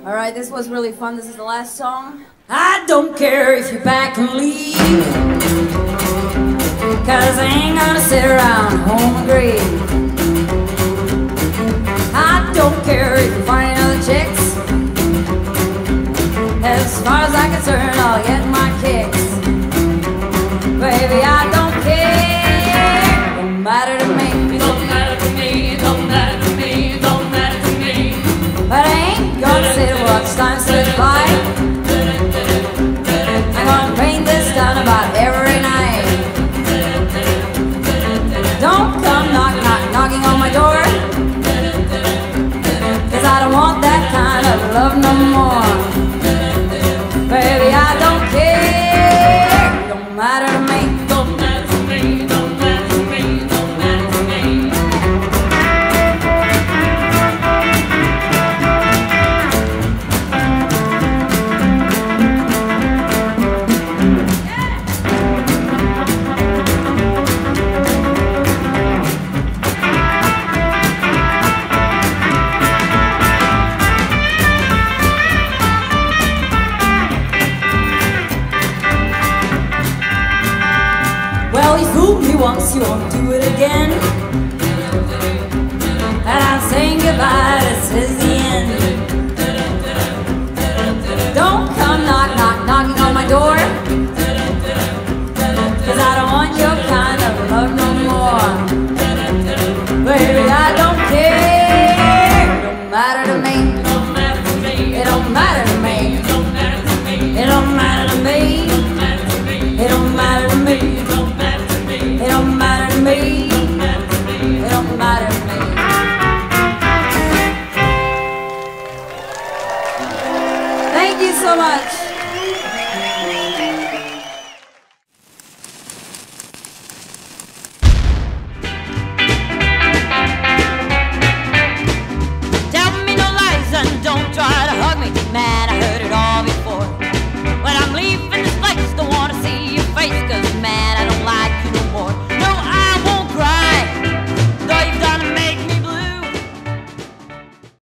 Alright, this was really fun. This is the last song. I don't care if you back and leave, 'cause I ain't gonna sit around home and grieve. I don't care if you find other chicks. As far as I'm concerned, I'll get my kicks. Baby, I don't care. Don't matter to me. It don't matter to me. It don't matter to me. It don't matter to me. But I ain't gonna sit and watch time slip by. I'm gonna paint this town about every night. Don't come knocking on my door, 'cause I don't want that kind of love no more. Baby, I don't care. It don't matter to me. Don't matter to me. Don't matter to me. Don't matter to me. Well, you fooled me once, you won't do it again. And I'm saying goodbye, this is the end. Don't come knocking on my door, 'cause I don't want your kind of love no more. Baby, I don't care. It don't matter to me. Don't matter to me. It don't matter to me. Don't matter to me. It don't matter to me. Don't matter to me. It don't matter to me. Don't matter to me. It don't matter to me. Don't matter to me. It don't matter to me. Thank you so much.